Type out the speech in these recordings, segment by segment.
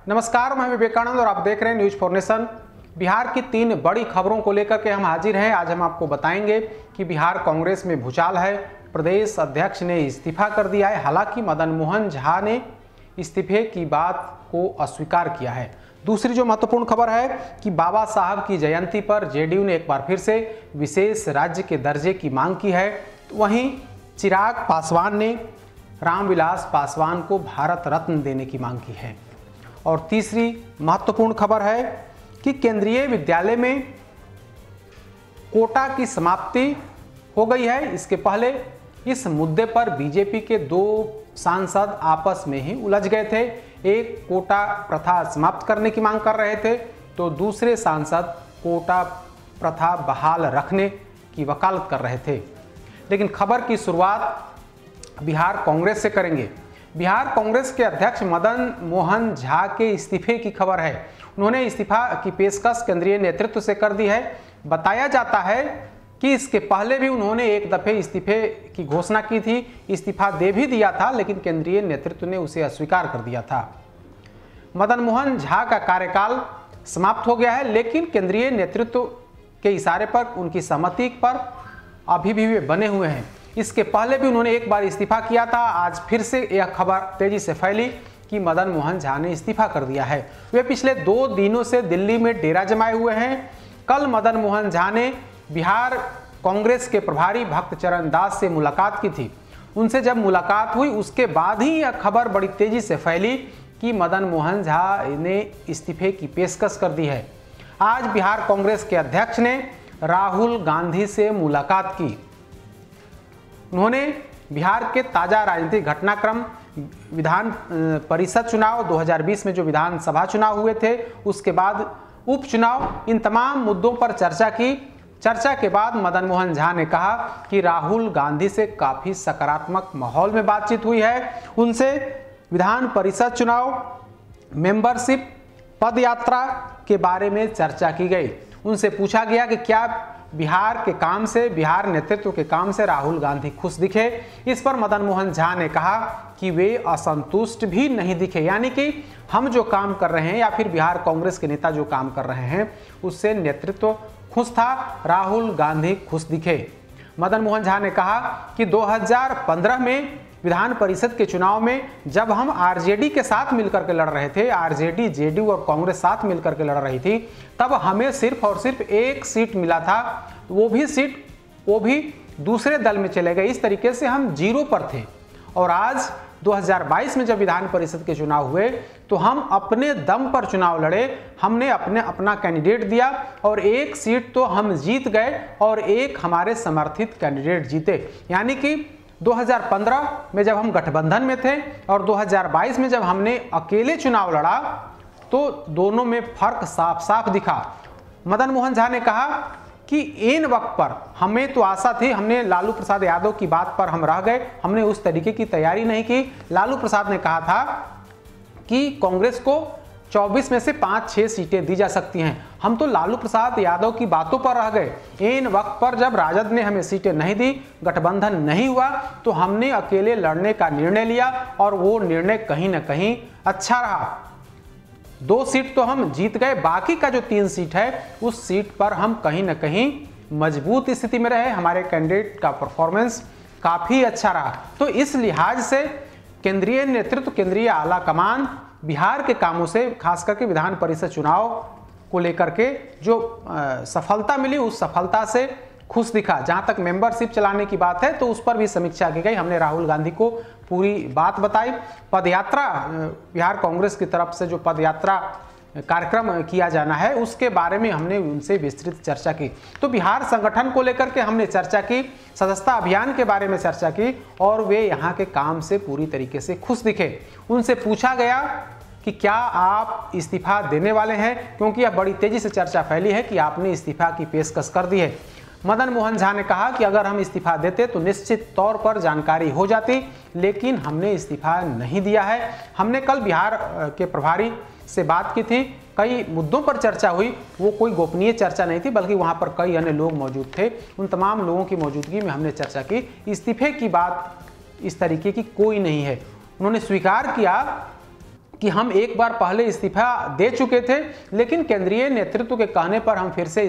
नमस्कार, मैं विवेकानंद और आप देख रहे हैं न्यूज फॉर नेशन। बिहार की 3 बड़ी खबरों को लेकर के हम हाजिर हैं। आज हम आपको बताएंगे कि बिहार कांग्रेस में भूचाल है, प्रदेश अध्यक्ष ने इस्तीफा कर दिया है। हालांकि मदन मोहन झा ने इस्तीफे की बात को अस्वीकार किया है। दूसरी जो महत्वपूर्ण खबर है कि बाबा साहब की जयंती पर जेडीयू ने एक बार फिर से विशेष राज्य के दर्जे की मांग की है। वहीं चिराग पासवान ने रामविलास पासवान को भारत रत्न देने की मांग की है। और तीसरी महत्वपूर्ण खबर है कि केंद्रीय विद्यालय में कोटा की समाप्ति हो गई है। इसके पहले इस मुद्दे पर बीजेपी के 2 सांसद आपस में ही उलझ गए थे। एक कोटा प्रथा समाप्त करने की मांग कर रहे थे तो दूसरे सांसद कोटा प्रथा बहाल रखने की वकालत कर रहे थे। लेकिन खबर की शुरुआत बिहार कांग्रेस से करेंगे। बिहार कांग्रेस के अध्यक्ष मदन मोहन झा के इस्तीफे की खबर है। उन्होंने इस्तीफा की पेशकश केंद्रीय नेतृत्व से कर दी है। बताया जाता है कि इसके पहले भी उन्होंने एक दफे इस्तीफे की घोषणा की थी, इस्तीफा दे भी दिया था, लेकिन केंद्रीय नेतृत्व ने उसे अस्वीकार कर दिया था। मदन मोहन झा का कार्यकाल समाप्त हो गया है, लेकिन केंद्रीय नेतृत्व के इशारे पर, उनकी सहमति पर अभी भी वे बने हुए हैं। इसके पहले भी उन्होंने एक बार इस्तीफा किया था। आज फिर से यह खबर तेजी से फैली कि मदन मोहन झा ने इस्तीफा कर दिया है। वे पिछले 2 दिनों से दिल्ली में डेरा जमाए हुए हैं। कल मदन मोहन झा ने बिहार कांग्रेस के प्रभारी भक्तचरण दास से मुलाकात की थी। उनसे जब मुलाकात हुई उसके बाद ही यह खबर बड़ी तेजी से फैली कि मदन मोहन झा ने इस्तीफे की पेशकश कर दी है। आज बिहार कांग्रेस के अध्यक्ष ने राहुल गांधी से मुलाकात की। उन्होंने बिहार के ताजा राजनीतिक घटनाक्रम, विधान परिषद चुनाव 2020 में जो विधानसभा चुनाव हुए थे, उसके बाद उपचुनाव, इन तमाम मुद्दों पर चर्चा की। चर्चा के बाद मदन मोहन झा ने कहा कि राहुल गांधी से काफी सकारात्मक माहौल में बातचीत हुई है। उनसे विधान परिषद चुनाव, मेंबरशिप, पदयात्रा के बारे में चर्चा की गई। उनसे पूछा गया कि क्या बिहार के काम से, बिहार नेतृत्व के काम से राहुल गांधी खुश दिखे। इस पर मदन मोहन झा ने कहा कि वे असंतुष्ट भी नहीं दिखे, यानी कि हम जो काम कर रहे हैं या फिर बिहार कांग्रेस के नेता जो काम कर रहे हैं उससे नेतृत्व खुश था, राहुल गांधी खुश दिखे। मदन मोहन झा ने कहा कि 2015 में विधान परिषद के चुनाव में जब हम आरजेडी के साथ मिलकर के लड़ रहे थे, आरजेडी, जेडीयू और कांग्रेस साथ मिलकर के लड़ रही थी, तब हमें सिर्फ और सिर्फ 1 सीट मिला था। वो भी दूसरे दल में चले गए। इस तरीके से हम 0 पर थे। और आज 2022 में जब विधान परिषद के चुनाव हुए तो हम अपने दम पर चुनाव लड़े। हमने अपना कैंडिडेट दिया और 1 सीट तो हम जीत गए और 1 हमारे समर्थित कैंडिडेट जीते। यानी कि 2015 में जब हम गठबंधन में थे और 2022 में जब हमने अकेले चुनाव लड़ा तो दोनों में फर्क साफ साफ दिखा। मदन मोहन झा ने कहा कि इन वक्त पर हमें तो आशा थी, हमने लालू प्रसाद यादव की बात पर हम रह गए, हमने उस तरीके की तैयारी नहीं की। लालू प्रसाद ने कहा था कि कांग्रेस को 24 में से 5-6 सीटें दी जा सकती हैं। हम तो लालू प्रसाद यादव की बातों पर रह गए। इन वक्त पर जब राजद ने हमें सीटें नहीं दी, गठबंधन नहीं हुआ, तो हमने अकेले लड़ने का निर्णय लिया और वो निर्णय कहीं ना कहीं अच्छा रहा। 2 सीट तो हम जीत गए, बाकी का जो 3 सीट है उस सीट पर हम कहीं ना कहीं मजबूत स्थिति में रहे। हमारे कैंडिडेट का परफॉर्मेंस काफी अच्छा रहा। तो इस लिहाज से केंद्रीय नेतृत्व, केंद्रीय आला कमान बिहार के कामों से, खास करके विधान परिषद चुनाव को लेकर के जो सफलता मिली, उस सफलता से खुश दिखा। जहां तक मेंबरशिप चलाने की बात है तो उस पर भी समीक्षा की गई। हमने राहुल गांधी को पूरी बात बताई। पदयात्रा, बिहार कांग्रेस की तरफ से जो पदयात्रा कार्यक्रम किया जाना है उसके बारे में हमने उनसे विस्तृत चर्चा की। तो बिहार संगठन को लेकर के हमने चर्चा की, सदस्यता अभियान के बारे में चर्चा की और वे यहाँ के काम से पूरी तरीके से खुश दिखे। उनसे पूछा गया कि क्या आप इस्तीफा देने वाले हैं, क्योंकि यह बड़ी तेजी से चर्चा फैली है कि आपने इस्तीफा की पेशकश कर दी है। मदन मोहन झा ने कहा कि अगर हम इस्तीफा देते तो निश्चित तौर पर जानकारी हो जाती, लेकिन हमने इस्तीफा नहीं दिया है। हमने कल बिहार के प्रभारी से बात की थी, कई मुद्दों पर चर्चा हुई। वो कोई गोपनीय चर्चा नहीं थी, बल्कि वहाँ पर कई अन्य लोग मौजूद थे। उन तमाम लोगों की मौजूदगी में हमने चर्चा की। इस्तीफे की बात इस तरीके की कोई नहीं है। उन्होंने स्वीकार किया कि हम एक बार पहले इस्तीफा दे चुके थे, लेकिन केंद्रीय नेतृत्व के कहने पर हम फिर से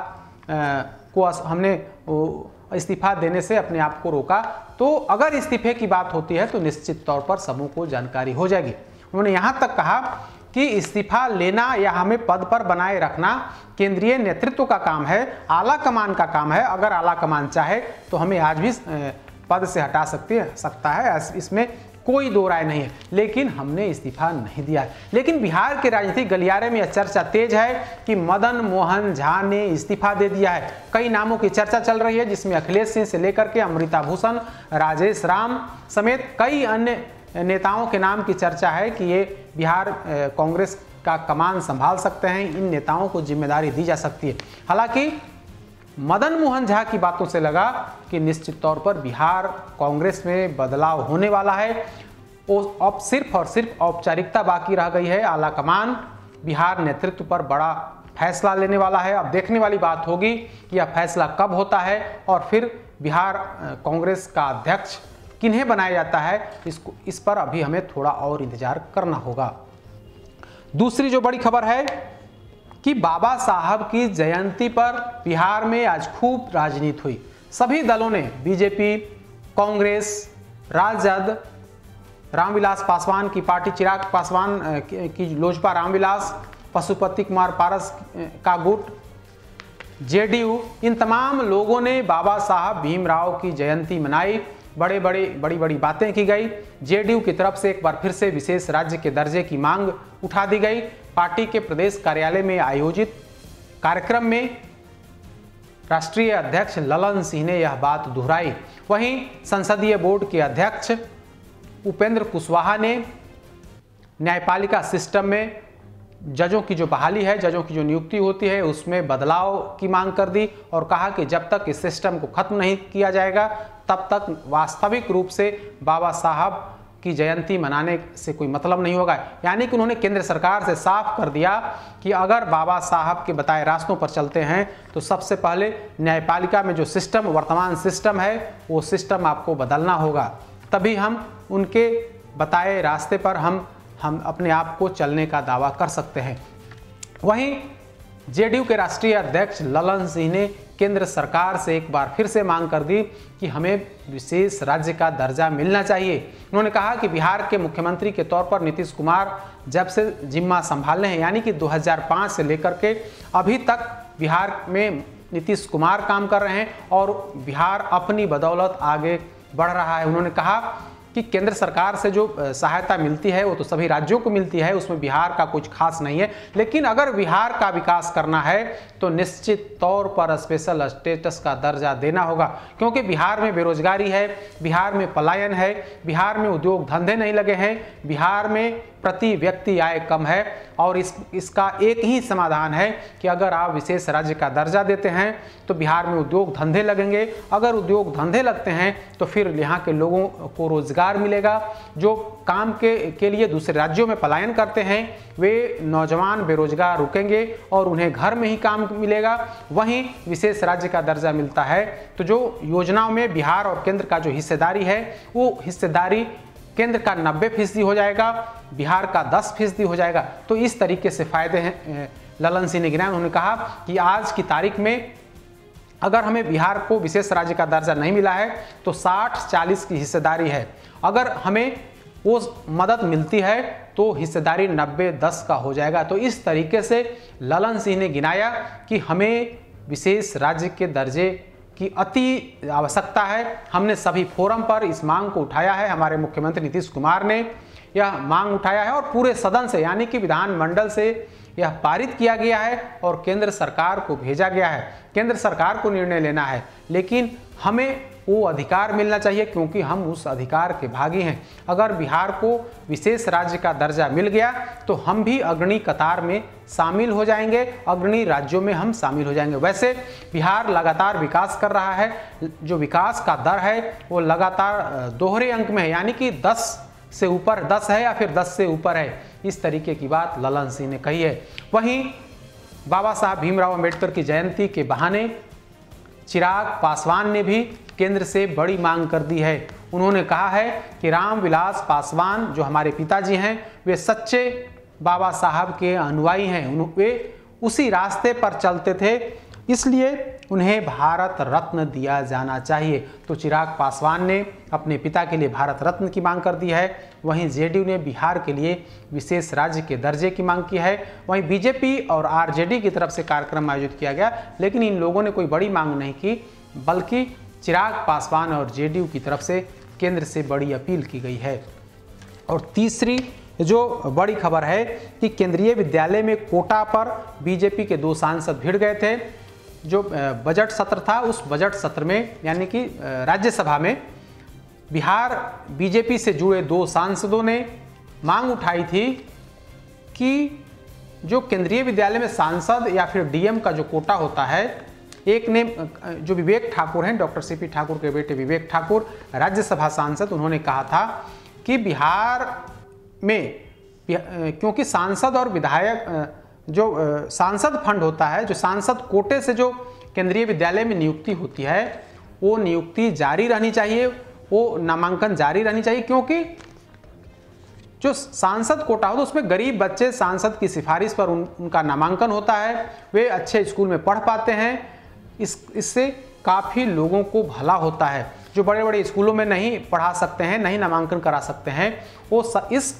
हमने इस्तीफा देने से अपने आप को रोका। तो अगर इस्तीफे की बात होती है तो निश्चित तौर पर समूह को जानकारी हो जाएगी। उन्होंने यहाँ तक कहा कि इस्तीफा लेना या हमें पद पर बनाए रखना केंद्रीय नेतृत्व का काम है, आला कमान का काम है। अगर आला कमान चाहे तो हमें आज भी पद से हटा सकता है, इसमें कोई दो राय नहीं है, लेकिन हमने इस्तीफा नहीं दिया है। लेकिन बिहार के राजनीतिक गलियारे में यह चर्चा तेज है कि मदन मोहन झा ने इस्तीफा दे दिया है। कई नामों की चर्चा चल रही है, जिसमें अखिलेश सिंह से लेकर के अमृता भूषण, राजेश राम समेत कई अन्य नेताओं के नाम की चर्चा है कि ये बिहार कांग्रेस का कमान संभाल सकते हैं, इन नेताओं को जिम्मेदारी दी जा सकती है। हालांकि मदन मोहन झा की बातों से लगा कि निश्चित तौर पर बिहार कांग्रेस में बदलाव होने वाला है। अब सिर्फ और सिर्फ औपचारिकता बाकी रह गई है। आला कमान बिहार नेतृत्व पर बड़ा फैसला लेने वाला है। अब देखने वाली बात होगी कि यह फैसला कब होता है और फिर बिहार कांग्रेस का अध्यक्ष किन्हें बनाया जाता है, इस पर अभी हमें थोड़ा और इंतजार करना होगा। दूसरी जो बड़ी खबर है कि बाबा साहब की जयंती पर बिहार में आज खूब राजनीति हुई। सभी दलों ने, बीजेपी, कांग्रेस, राजद, रामविलास पासवान की पार्टी, चिराग पासवान की लोजपा रामविलास, पशुपति कुमार पारस का गुट, जेडीयू, इन तमाम लोगों ने बाबा साहब भीमराव की जयंती मनाई। बड़ी बातें की गई। जेडीयू की तरफ से एक बार फिर से विशेष राज्य के दर्जे की मांग उठा दी गई। पार्टी के प्रदेश कार्यालय में आयोजित कार्यक्रम में राष्ट्रीय अध्यक्ष ललन सिंह ने यह बात दोहराई। वहीं संसदीय बोर्ड के अध्यक्ष उपेंद्र कुशवाहा ने न्यायपालिका सिस्टम में जजों की जो बहाली है, जजों की जो नियुक्ति होती है, उसमें बदलाव की मांग कर दी और कहा कि जब तक इस सिस्टम को खत्म नहीं किया जाएगा तब तक वास्तविक रूप से बाबा साहब की जयंती मनाने से कोई मतलब नहीं होगा। यानी कि उन्होंने केंद्र सरकार से साफ कर दिया कि अगर बाबा साहब के बताए रास्तों पर चलते हैं तो सबसे पहले न्यायपालिका में जो सिस्टम, वर्तमान सिस्टम है, वो सिस्टम आपको बदलना होगा, तभी हम उनके बताए रास्ते पर हम अपने आप को चलने का दावा कर सकते हैं। वहीं जेडीयू के राष्ट्रीय अध्यक्ष ललन सिंह ने केंद्र सरकार से एक बार फिर से मांग कर दी कि हमें विशेष राज्य का दर्जा मिलना चाहिए। उन्होंने कहा कि बिहार के मुख्यमंत्री के तौर पर नीतीश कुमार जब से जिम्मा संभालने हैं, यानी कि 2005 से लेकर के अभी तक बिहार में नीतीश कुमार काम कर रहे हैं और बिहार अपनी बदौलत आगे बढ़ रहा है। उन्होंने कहा कि केंद्र सरकार से जो सहायता मिलती है वो तो सभी राज्यों को मिलती है, उसमें बिहार का कुछ खास नहीं है, लेकिन अगर बिहार का विकास करना है तो निश्चित तौर पर स्पेशल स्टेटस का दर्जा देना होगा, क्योंकि बिहार में बेरोजगारी है, बिहार में पलायन है, बिहार में उद्योग धंधे नहीं लगे हैं, बिहार में प्रति व्यक्ति आय कम है और इसका एक ही समाधान है कि अगर आप विशेष राज्य का दर्जा देते हैं तो बिहार में उद्योग धंधे लगेंगे। अगर उद्योग धंधे लगते हैं तो फिर यहाँ के लोगों को रोजगार मिलेगा। जो काम के लिए दूसरे राज्यों में पलायन करते हैं वे नौजवान बेरोजगार रुकेंगे और उन्हें घर में ही काम मिलेगा। वहीं विशेष राज्य का दर्जा मिलता है तो जो योजनाओं में बिहार और केंद्र का जो हिस्सेदारी है वो हिस्सेदारी केंद्र का 90% हो जाएगा, बिहार का 10% हो जाएगा। तो इस तरीके से फायदे हैं। ललन सिंह ने गिनाया। उन्होंने कहा कि आज की तारीख में अगर हमें बिहार को विशेष राज्य का दर्जा नहीं मिला है तो 60-40 की हिस्सेदारी है, अगर हमें वो मदद मिलती है तो हिस्सेदारी 90-10 का हो जाएगा। तो इस तरीके से ललन सिंह ने गिनाया कि हमें विशेष राज्य के दर्जे की अति आवश्यकता है। हमने सभी फोरम पर इस मांग को उठाया है। हमारे मुख्यमंत्री नीतीश कुमार ने यह मांग उठाया है और पूरे सदन से यानी कि विधानमंडल से यह पारित किया गया है और केंद्र सरकार को भेजा गया है। केंद्र सरकार को निर्णय लेना है, लेकिन हमें वो अधिकार मिलना चाहिए क्योंकि हम उस अधिकार के भागी हैं। अगर बिहार को विशेष राज्य का दर्जा मिल गया तो हम भी अग्रणी कतार में शामिल हो जाएंगे, अग्रणी राज्यों में हम शामिल हो जाएंगे। वैसे बिहार लगातार विकास कर रहा है, जो विकास का दर है वो लगातार दोहरे अंक में है, यानी कि 10 से ऊपर 10 है या फिर 10 से ऊपर है। इस तरीके की बात ललन सिंह ने कही है। वहीं बाबा साहब भीमराव अंबेडकर की जयंती के बहाने चिराग पासवान ने भी केंद्र से बड़ी मांग कर दी है। उन्होंने कहा है कि रामविलास पासवान जो हमारे पिताजी हैं, वे सच्चे बाबा साहब के अनुयायी हैं, वे उसी रास्ते पर चलते थे, इसलिए उन्हें भारत रत्न दिया जाना चाहिए। तो चिराग पासवान ने अपने पिता के लिए भारत रत्न की मांग कर दी है। वहीं जेडीयू ने बिहार के लिए विशेष राज्य के दर्जे की मांग की है। वहीं बीजेपी और आरजेडी की तरफ से कार्यक्रम आयोजित किया गया, लेकिन इन लोगों ने कोई बड़ी मांग नहीं की, बल्कि चिराग पासवान और जेडीयू की तरफ से केंद्र से बड़ी अपील की गई है। और तीसरी जो बड़ी खबर है कि केंद्रीय विद्यालय में कोटा पर बीजेपी के 2 सांसद भिड़ गए थे। जो बजट सत्र था, उस बजट सत्र में यानी कि राज्यसभा में बिहार बीजेपी से जुड़े 2 सांसदों ने मांग उठाई थी कि जो केंद्रीय विद्यालय में सांसद या फिर डीएम का जो कोटा होता है, एक ने जो विवेक ठाकुर हैं, डॉक्टर सीपी ठाकुर के बेटे विवेक ठाकुर, राज्यसभा सांसद, उन्होंने कहा था कि बिहार में क्योंकि सांसद और विधायक जो सांसद फंड होता है, जो सांसद कोटे से जो केंद्रीय विद्यालय में नियुक्ति होती है, वो नियुक्ति जारी रहनी चाहिए, वो नामांकन जारी रहनी चाहिए, क्योंकि जो सांसद कोटा होता है उसमें गरीब बच्चे सांसद की सिफारिश पर उनका नामांकन होता है, वे अच्छे स्कूल में पढ़ पाते हैं। इससे काफ़ी लोगों को भला होता है। जो बड़े बड़े स्कूलों में नहीं पढ़ा सकते हैं, नहीं नामांकन करा सकते हैं, वो इस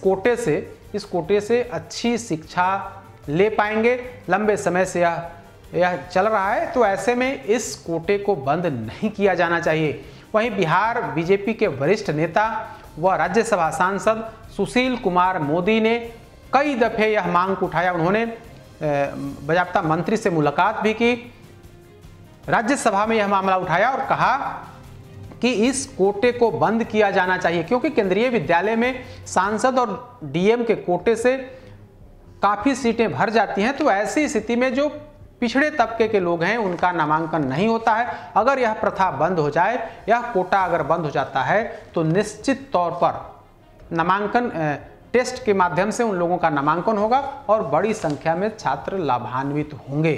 कोटे से अच्छी शिक्षा ले पाएंगे। लंबे समय से यह चल रहा है, तो ऐसे में इस कोटे को बंद नहीं किया जाना चाहिए। वहीं बिहार बीजेपी के वरिष्ठ नेता व राज्यसभा सांसद सुशील कुमार मोदी ने कई दफे यह मांग उठाया। उन्होंने बाजाप्ता मंत्री से मुलाकात भी की, राज्यसभा में यह मामला उठाया और कहा कि इस कोटे को बंद किया जाना चाहिए, क्योंकि केंद्रीय विद्यालय में सांसद और डीएम के कोटे से काफ़ी सीटें भर जाती हैं। तो ऐसी स्थिति में जो पिछड़े तबके के लोग हैं, उनका नामांकन नहीं होता है। अगर यह प्रथा बंद हो जाए, यह कोटा अगर बंद हो जाता है, तो निश्चित तौर पर नामांकन टेस्ट के माध्यम से उन लोगों का नामांकन होगा और बड़ी संख्या में छात्र लाभान्वित होंगे।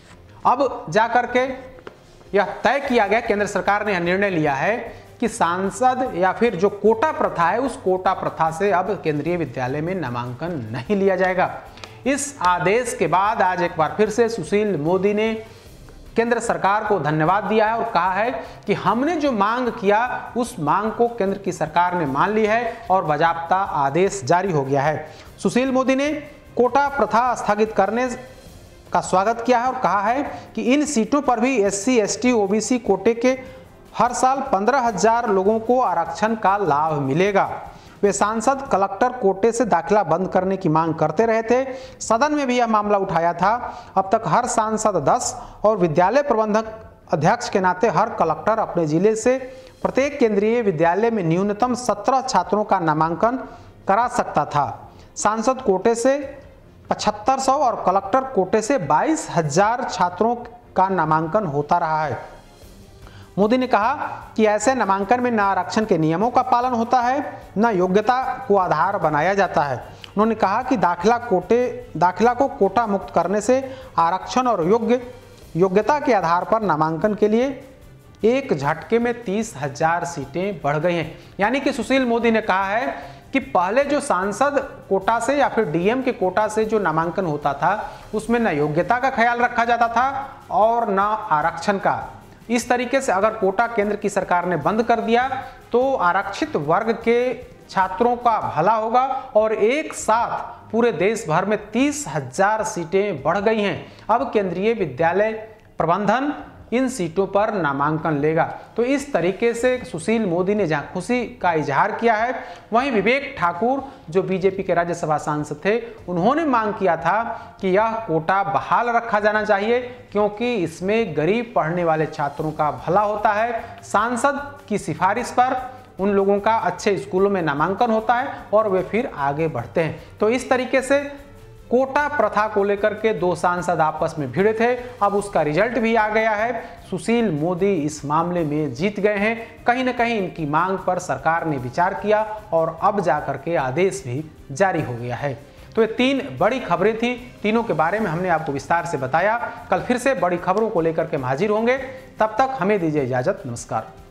अब जाकर के यह तय किया गया, केंद्र सरकार ने यह निर्णय लिया है कि सांसद या फिर जो कोटा प्रथा है, उस कोटा प्रथा से अब केंद्रीय विद्यालय में नामांकन नहीं लिया जाएगा। इस आदेश के बाद आज एक बार फिर से सुशील मोदी ने केंद्र सरकार को धन्यवाद दिया है और कहा है कि हमने जो मांग किया, उस मांग को केंद्र की सरकार ने मान ली है और बाजाप्ता आदेश जारी हो गया है। सुशील मोदी ने कोटा प्रथा स्थगित करने का स्वागत किया है और कहा है कि इन सीटों पर भी एससी, एसटी, ओबीसी कोटे के हर साल 15,000 लोगों को आरक्षण का लाभ मिलेगा। वे सांसद कलेक्टर कोटे से दाखिला बंद करने की मांग करते रहे थे। सदन में भी यह मामला उठाया था। अब तक हर सांसद 10 और विद्यालय प्रबंधक अध्यक्ष के नाते हर कलेक्टर अपने जिले से प्रत्येक केंद्रीय विद्यालय में न्यूनतम 17 छात्रों का नामांकन करा सकता था। सांसद कोटे से 7500 और कलेक्टर कोटे से 22,000 छात्रों का नामांकन होता रहा है। मोदी ने कहा कि ऐसे नामांकन में न आरक्षण के नियमों का पालन होता है, न योग्यता को आधार बनाया जाता है। उन्होंने कहा कि दाखिला को कोटा मुक्त करने से आरक्षण और योग्यता के आधार पर नामांकन के लिए एक झटके में 30,000 सीटें बढ़ गई हैं। यानी कि सुशील मोदी ने कहा है कि पहले जो सांसद कोटा से या फिर डीएम के कोटा से जो नामांकन होता था, उसमें न योग्यता का ख्याल रखा जाता था और न आरक्षण का। इस तरीके से अगर कोटा केंद्र की सरकार ने बंद कर दिया तो आरक्षित वर्ग के छात्रों का भला होगा और एक साथ पूरे देश भर में 30,000 सीटें बढ़ गई हैं। अब केंद्रीय विद्यालय प्रबंधन इन सीटों पर नामांकन लेगा। तो इस तरीके से सुशील मोदी ने जहां खुशी का इजहार किया है, वहीं विवेक ठाकुर जो बीजेपी के राज्यसभा सांसद थे, उन्होंने मांग किया था कि यह कोटा बहाल रखा जाना चाहिए, क्योंकि इसमें गरीब पढ़ने वाले छात्रों का भला होता है। सांसद की सिफारिश पर उन लोगों का अच्छे स्कूलों में नामांकन होता है और वे फिर आगे बढ़ते हैं। तो इस तरीके से कोटा प्रथा को लेकर के 2 सांसद आपस में भिड़े थे। अब उसका रिजल्ट भी आ गया है। सुशील मोदी इस मामले में जीत गए हैं। कहीं ना कहीं इनकी मांग पर सरकार ने विचार किया और अब जाकर के आदेश भी जारी हो गया है। तो ये 3 बड़ी खबरें थी, तीनों के बारे में हमने आपको विस्तार से बताया। कल फिर से बड़ी खबरों को लेकर के हम हाजिर होंगे। तब तक हमें दीजिए इजाजत। नमस्कार।